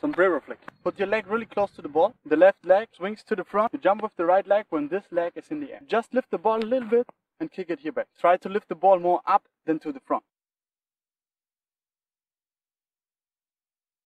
Sombrero flick. Put your leg really close to the ball. The left leg swings to the front. You jump with the right leg when this leg is in the air. Just lift the ball a little bit and kick it here back. Try to lift the ball more up than to the front.